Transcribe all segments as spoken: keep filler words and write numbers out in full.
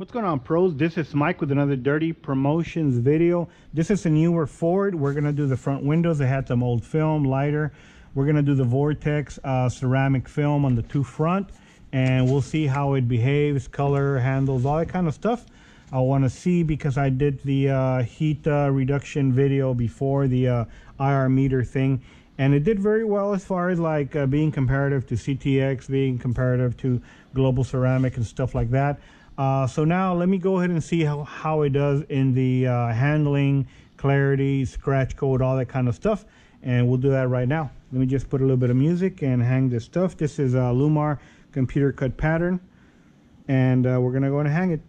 What's going on, pros? This is Mike with another Dirty Promotions video. This is a newer Ford. We're going to do the front windows. They had some old film, lighter. We're going to do the Vortex uh, ceramic film on the two front, and we'll see how it behaves, color, handles, all that kind of stuff. I want to see because I did the uh, heat uh, reduction video before, the uh, I R meter thing, and it did very well as far as like uh, being comparative to C T X, being comparative to Global Ceramic and stuff like that. Uh, so now let me go ahead and see how, how it does in the uh, handling, clarity, scratch code, all that kind of stuff. And we'll do that right now. Let me just put a little bit of music and hang this stuff. This is a Lumar computer cut pattern. And uh, we're going to go and hang it.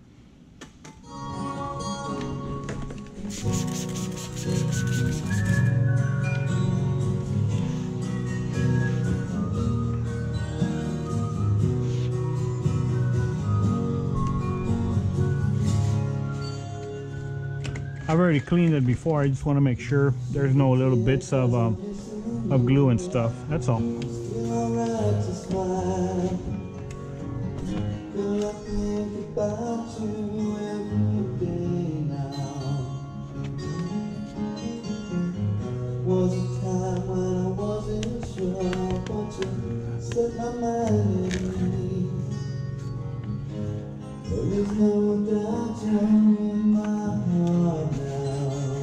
I've already cleaned it before. I just want to make sure there's no little bits of um, of glue and stuff. That's all. Was a time when I wasn't sure, but you set my mind at ease. There is no doubt in my heart now.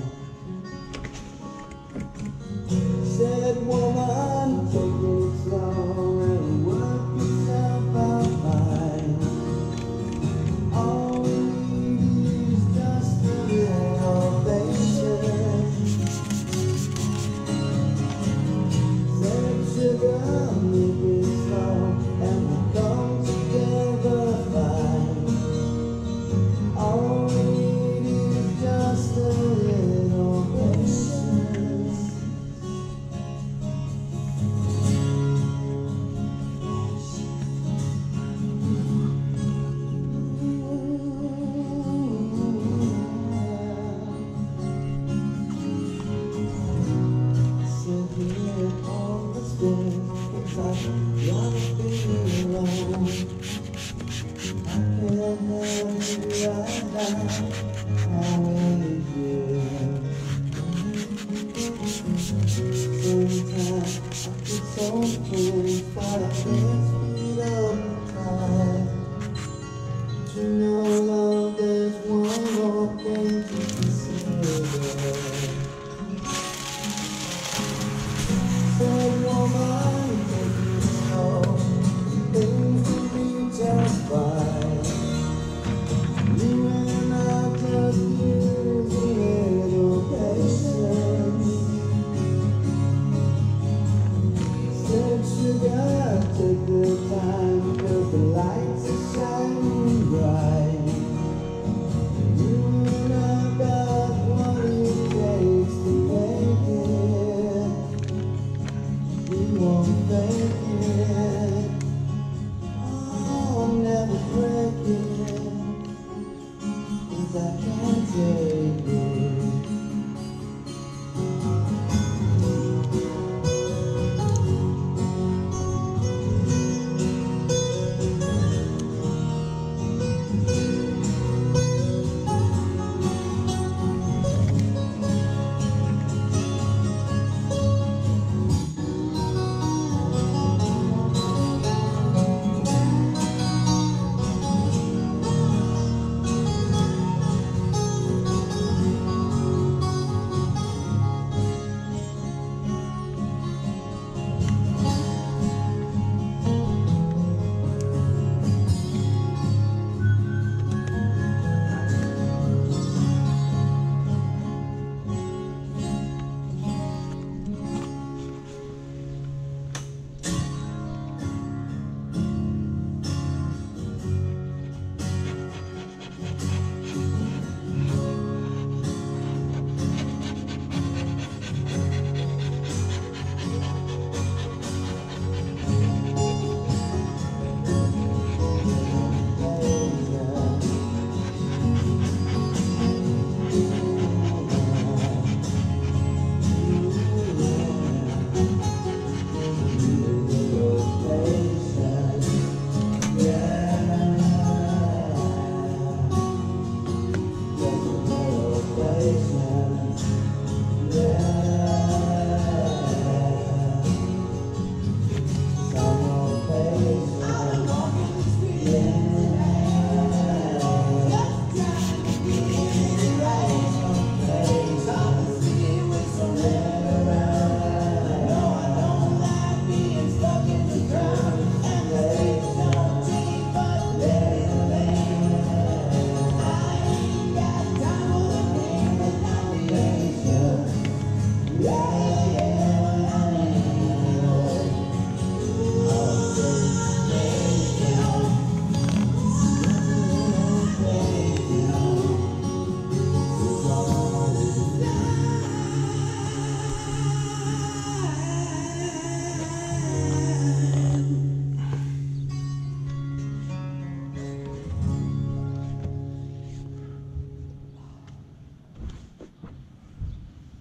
Said woman, take it slow and work yourself out fine. All we need is just a little patience. Said sugar, make it slow and we'll come together fine. All we need is just a little patience. Sit here on the stairs, it's like you're feeling alone. I can't help you right now, I really do. Sometimes I get so close, but I can't speed up the time. But you know, love, there's one more thing to consider. Said woman, take it slow, things will be just fine. You and I just use a little patience. Said sugar, take the time, because the lights are shining bright.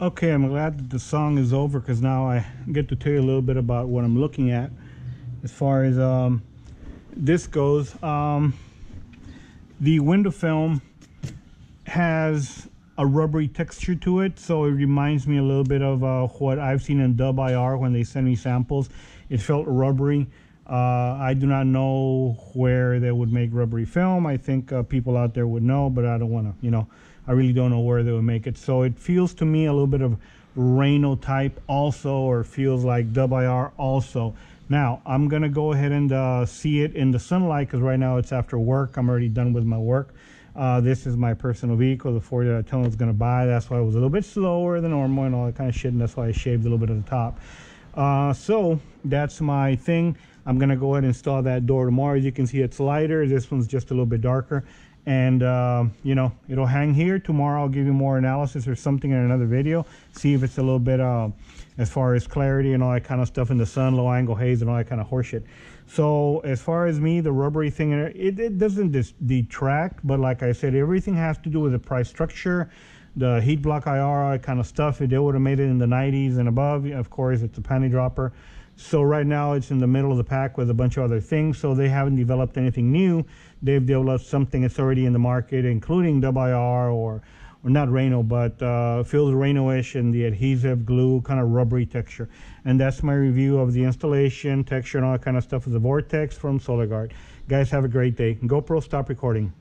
Okay, I'm glad that the song is over, because now I get to tell you a little bit about what I'm looking at as far as um, this goes. Um, the window film has a rubbery texture to it, so it reminds me a little bit of uh, what I've seen in Dub I R when they send me samples. It felt rubbery. Uh, I do not know where they would make rubbery film. I think uh, people out there would know, but I don't want to, you know, I really don't know where they would make it. So it feels to me a little bit of Rhino type also, or feels like Dub I R also. Now, I'm going to go ahead and uh, see it in the sunlight, because right now it's after work. I'm already done with my work. Uh, this is my personal vehicle, the Ford that I told him I was going to buy. That's why it was a little bit slower than normal and all that kind of shit, and that's why I shaved a little bit of the top. Uh, so that's my thing. I'm going to go ahead and install that door tomorrow. As you can see, it's lighter. This one's just a little bit darker. And, uh, you know, it'll hang here. Tomorrow I'll give you more analysis or something in another video. See if it's a little bit, uh, as far as clarity and all that kind of stuff in the sun, low angle haze and all that kind of horseshit. So as far as me, the rubbery thing, it, it doesn't dis detract. But like I said, everything has to do with the price structure, the heat block I R, all that kind of stuff. If they would have made it in the nineties and above, of course, it's a panty dropper. So right now it's in the middle of the pack with a bunch of other things. So they haven't developed anything new. They've developed something that's already in the market, including Dub I R or, or not Rhino, but uh, feels Rhino-ish, and the adhesive glue kind of rubbery texture. And that's my review of the installation, texture, and all that kind of stuff of the Vortex from Gard. Guys, have a great day. GoPro, stop recording.